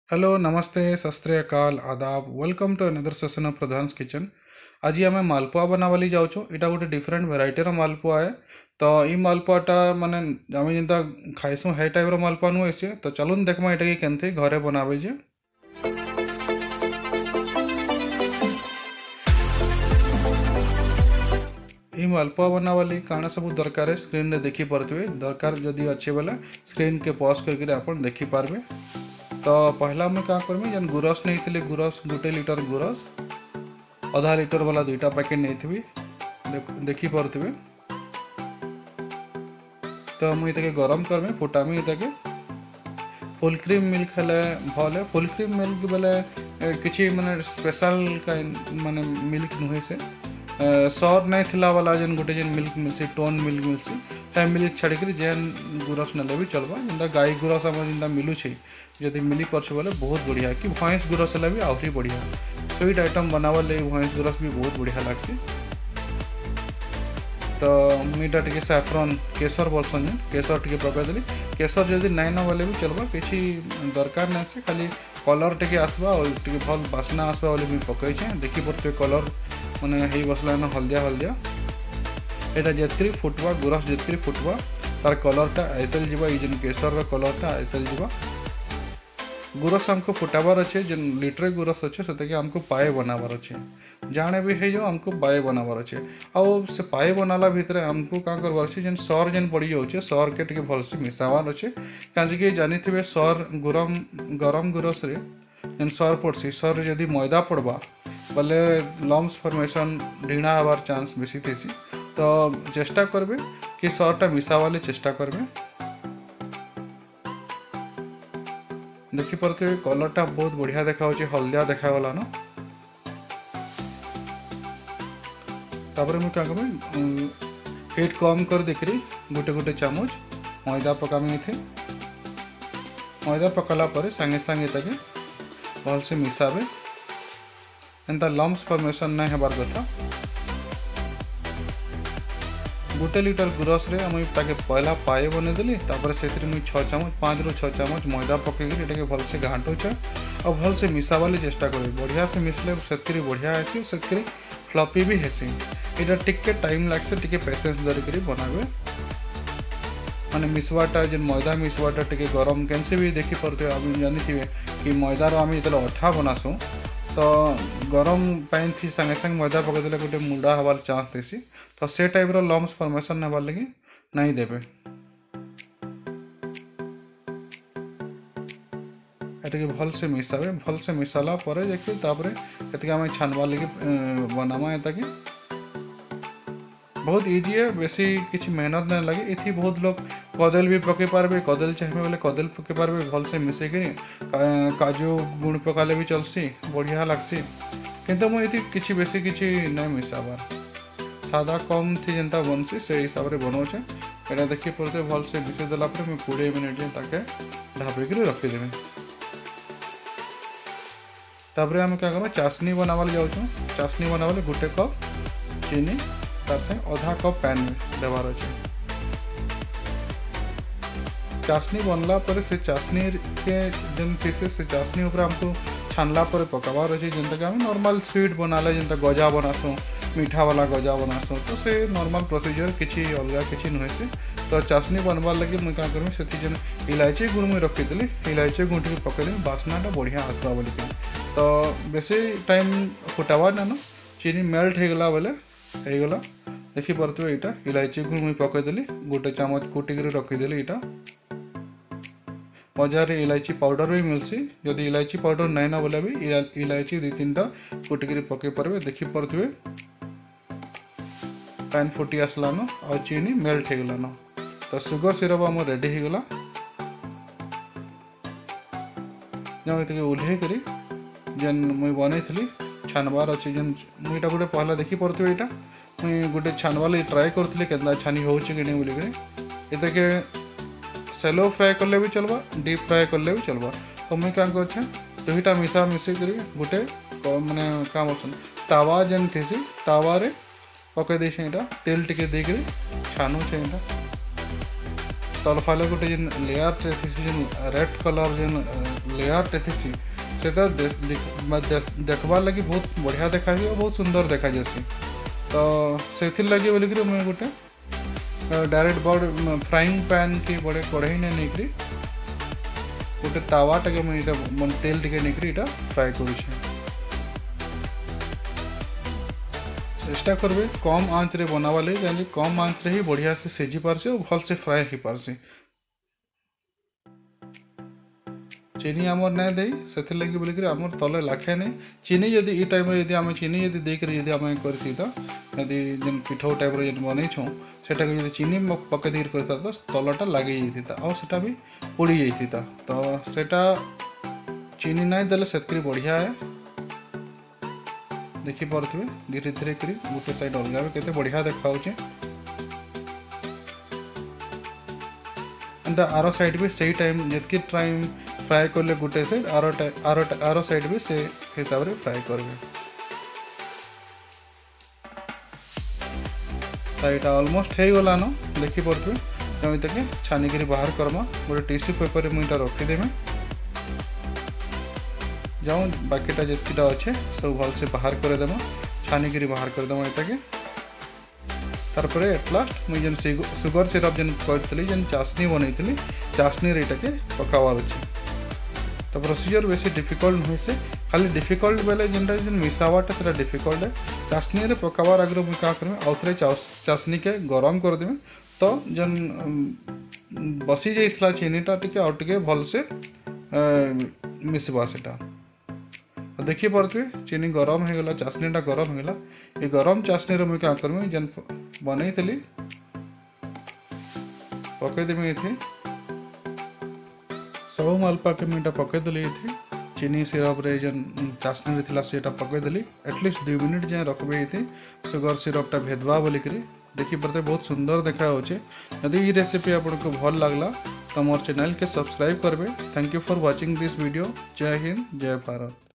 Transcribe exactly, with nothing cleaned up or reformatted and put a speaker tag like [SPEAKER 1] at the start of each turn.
[SPEAKER 1] Hello नमस्ते सत श्री अकाल आदाब welcome to another session of Pradhan kitchen. आज आम मालपुआ बनावाली जाऊँ। यहाँ गोटे डिफरेंट भेराइटर मालपुआ है। तो ये मालपुआटा माने आम जेनता खाइसुँ हे टाइप मालपुआ नुहे सी। तो चलून देखमा यहाँ कि केनते घरे बनावे जे। ये मालपुआ बनावाली काଣା सब दरकार है स्क्रीन रे देखी पारे। दरकार जदि अच्छे बेले स्क्रीन के पॉज करके आप देखी पारे। तो पहला मैं क्या करमी जेन गुरस नहीं थी गुरस गोटे लिटर गुरस आधा लिटर वाला दुईटा पैकेट नहीं थी देखी पारे। तो मुझे गरम करमी फुटामी इतके फुल क्रीम मिल्क हेले भल फुल क्रीम मिल्क बेले किसी माने स्पेशल माने मिल्क नुहे से सर नहीं थिला वाला जेन गोटे जेन मिल्क मिलसी टोन मिल्क मिलसी टाइम मिल्क छाड़ी जेन गुरस नेले भी चलबा जेनता गाई गुरस आम जेनता मिलूची जदि मिली पार्छ बोले बहुत बढ़िया कि भैंस गुरस है भी आहरी बढ़िया स्वीट आइटम बनावा ले भैंस गुरस भी बहुत बढ़िया लगसी। तो मुईटा टे सैफ्रन केसर बोलसन जेन केसर टे पकईदेली केसर जदि नाइन न बोले भी चलबा किसी दरकार नहीं से खाली कलर टे आसबा और टे भल बास्ना आसबा बोले भी पकईचे देखी पड़ते कलर माने हे बसला हलदिया हलदिया यहाँ जितकरी फुटवा गुरस जितकरी फुटवा तार कलरटा आयतल जीवा ये जेन केसर कलरटा आयतल जीवा गुरस आमको फुटाबार अच्छे जेन लिटर गुरस अच्छे से आमको पाए बनाबार अच्छे जाने भी है जो आमको पाए बनाबार अच्छे आउ से पाए बनाला भितर आमको क्या करबार अच्छे जेन सर जेन पड़ जाऊे सर के टे भलसे मिसाबार अच्छे कहीं जानी थे सर गरम गरम गुरस रे जेन सर पड़सी सर जदि मैदा पड़वा बोले लम्स फॉर्मेशन ढीणा हबार चांस बेसी थी। तो चेष्टा करबे कि सरटा मिसावाले चेष्टा करबे देखी पारे कलरटा बहुत बढ़िया देखा हलदिया देखागला न। तापर मुझे क्या करी हिट कम कर देखी गोटे गोटे चामच मैदा पकामी थे मैदा पकाला पर सांगे सांगे ताके भलसे मिसाबे एंता लम्स फॉर्मेशन नहीं हबार कथा। गोटे लिटर गुरस रे मुई ताके पहला पाए बनेदेली तापर से मुई छः चामच पाँच रु छः चामच मैदा पकईकि भलसे घाटुचे और भलसे मिसावाली चेष्टा करी बढ़िया से मिसले से बढ़िया हेसी से फ्लफी भी हेसी यहाँ टिके टाइम लगे टिके पेसेंस धरिक बनाबे माने मिसवाटा जेन मैदा मिसवाटा टिके गरम कैसे भी देखी पारे आप जानी थे कि मैदार आम जो अठा बनासुँ तो गरम पानी थी संगे संगे मैदा पकईदे गोटे मुंडा हबार चांस थी। तो से टाइप रो लम्स फॉर्मेशन नबार लगी नहीं देवे ये भल से मिसाबे भल से मिसाला पर देखिए तापर आम छानबार लगी बनामा ये कि बहुत इजी है बेसी किसी मेहनत नहीं लगे। इथी बहुत लोग कदल भी पके पारे कदल चाहिए बोले कदल पके पारे भल से मिसेक काजू गुण पकाले भी चलसी बढ़िया लगसी किंतु मुझे किसी बेसी किसी नहीं मिसाबार सादा कम थी जेनता बनसी से हिसाब से बनाऊे यहाँ देखी पारे भल से मिसे देला मुझे कोड़े मिनिट ताके ढापिक रखीदेवी। तापर आम क्या करें चाशनी बनावाले जाऊँ चाशनी बनावाले गोटे कप चीनी तार से आधा कप पैन देवार अच्छे चाशनी बनला पर से चाशनी के जन थी से चाशनी ऊपर हमको छानला पर पकाबार अच्छे जनता कि आम नॉर्मल स्वीट बनाले जनता गजा बनासुँ मीठा वाला गजा बनासुँ तो से नॉर्मल प्रोसीजर किसी अलग किसी नुहे से। तो चाशनी बनवार लगे मुझे क्या करमी से जेन इलायची गुड़ मुझे रखीदेली इलायची गुड़ टे पकईदेली बास्नाटा बढ़िया आसबा बोल तो बेसी टाइम फुटाबार ना चीनी मेल्ट होगला बोले होगला देखी पारे यहाँ इलायची गुड़ मुझे पकईदेली गोटे चामच कुटिक रखीदेली यहाँ बजार इलायची पाउडर भी मिलसी जदि इलायची पाउडर नहीं ना बोले भी इलायची दु तीन टा कुटिक पकई पारे देखी पारे पैन फुटी आसला न और चीनी मेल्ट होगला न। तो सुगर सिरप आम रेडी होगला जब ओह्ल कर जेन मुई बन छानबार अच्छे जेन मुईटा गोटे पहला देखी पारे यहाँ मुई गोटे छानबार ट्राए करी के छानी हो बोलिक ये सेलो फ्राए कले भी चलबा डीप फ्राए कले भी चलबा। तो मुई क्या करे दुईटा मिसा मिसी कर गोटे माने क्या बोल तावा जेन थी तावा रे पकई देसी यहाँ तेल टिके देकर छानुचे यहाँ तल फाले गोटे जेन लेयर थी जेन रेड कलर जेन लेयर टेथी से देखबार लगी बहुत बढ़िया देखा और बहुत सुंदर देखा जासी। तो से लगे बोलिक मुझे गोटे डायरेक्ट बड़ फ्राइंग पैन की बड़े कढ़ई ने नहीं गोटे तावा टे मुझे तेल टे नहीं फ्राए कर चेष्टा करबे कम आँच रे बनावा लगे कहीं कम आँच रे ही बढ़िया से सीझी पारसी और भल से फ्राए हो पारसी। चीनी आमर ना दे से लगी बोलिक आमर तले लाखे नहीं चीनी जदि ई टाइम रे यदि आम चीनी यदि देकर यदि आम करती तो यदि जेन पिठो टाइप रे जेन बनै छौ सेटा के यदि चीनी पके देकर करता तो तलटा लागे जाइता और सेटा भी पोड़ी जाइता। तो सेटा चीनी ना देले सेतकरी बढ़िया है देखी पारे धीरे धीरे कर गोटे साइड अलग भी केते बढ़िया देखा एंड आर साइड भी सही टाइम जितकी टाइम फ्राए करले गोटे साइड आर आर आर साइड भी से हिसाब रे फ्राए करबे। तो यहाँ ऑलमोस्ट हो गलान देखी पारे जमी तक छानिक बाहर करमा गोटे टिश्यू पेपर में मुझे रखीदेमी जाऊँ बाकीटा जितकीटा अच्छे सब भल से बाहर करदेमा छानिक बाहर करदेमा यहाँ के तार एट लास्ट मुझे जेन सुगर सिरप जेन करी जेन चाशनी बनई चाशनी यहाँ के पकावार अच्छे। तो प्रोसीजर बेसी डिफिकल्ट नुहे से खाली डिफिकल्ट बेले जेनटा जेन मिसावाटा से डिफिकल्ट है चाशनी पकावार आगे मुझे क्या करमी आउ थे चाशनी के गरम करदेमी तो जेन बसी जाइए चीनीटा टी आउ टे भल से मिसवा सेटा। तो देखी पारे चीनी गरम हो गला चाशनीटा गरम हो गला ये गरम चाशनी मुझे क्या करमी जेन बनई पकईदेमी ये सब मालपुआ के मुझे पकईदेली ये चीनी सिरप रे जेन चाशनी थी से पकईदेली एटलिस्ट दुई मिनिट जाए रखबे ये सुगर सिरपटा भेदवा बोलिक देखी पारे बहुत सुंदर देखा यदि ये रेसिपी आपको भल लगला तो मोर चैनल के सब्सक्राइब करबे। Thank you for watching this video. जय हिंद जय भारत।